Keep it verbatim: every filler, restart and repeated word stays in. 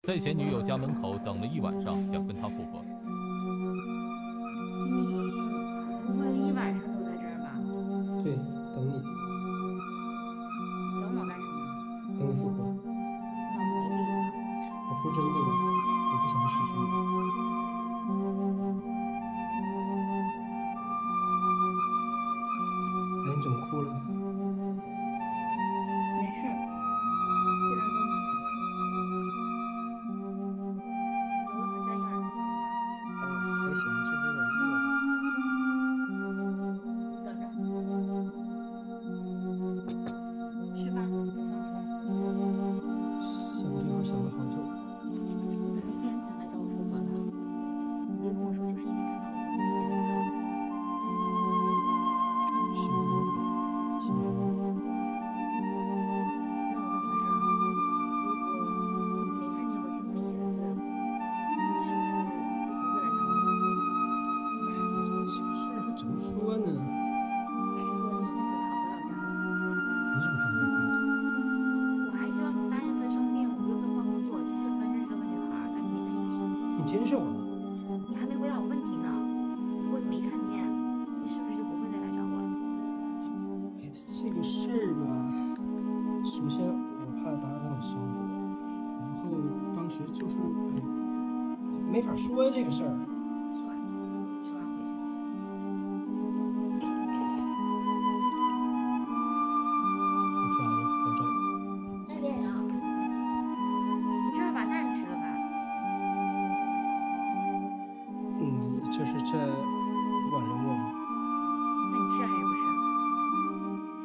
在前女友家门口等了一晚上，想跟他复合。 你不会一晚上都在这儿吧？ 对，等你， 等我干什么？ 等你复合。 脑子没病吧？ 我说真的呢，我不想失去你。哎，你怎么哭了？ 没事儿，这两灯楼上家一晚上冷吗？ 哦，还行，就是有点热。 等着，去吧，别放松。 想这会儿想了好久。 怎么突然想来找我复合了？别跟我说就是因为看到我信封里写的字了。 是的，是的。 那我问你个事儿啊，如果你没看见我信封里写的字，你是不是就不会来找我了？ 哎，这小事还怎么说呢？ 还是说你已经准备好回老家了？ 你怎么知道我回老家？ 我还知道你三月份生病，五月份换工作，七月份认识了个女孩，但是没在一起。 你监视我了？ 你还没回答我问题呢。如果你没看见，你是不是就不会再来找我了？ 哎，这个事儿吧，首先我怕打扰你生活，然后当时就是哎没法说呀这个事儿。